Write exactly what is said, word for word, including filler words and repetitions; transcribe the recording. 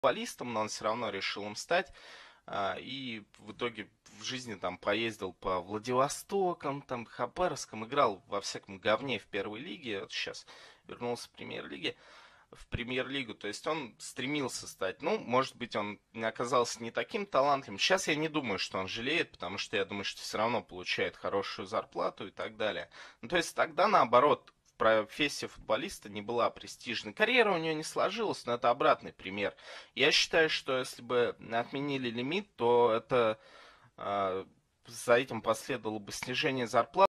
футболистом, но он все равно решил им стать. А, И в итоге в жизни там поездил по Владивостокам, там, Хабаровском, играл во всяком говне в первой лиге, вот сейчас вернулся в премьер-лиге, в премьер-лигу, то есть он стремился стать, ну, может быть, он не оказался не таким талантливым. Сейчас я не думаю, что он жалеет, потому что я думаю, что все равно получает хорошую зарплату и так далее. Ну, то есть тогда, наоборот, профессия футболиста не была престижной. Карьера у нее не сложилась, но это обратный пример. Я считаю, что если бы отменили лимит, то это а, за этим последовало бы снижение зарплат.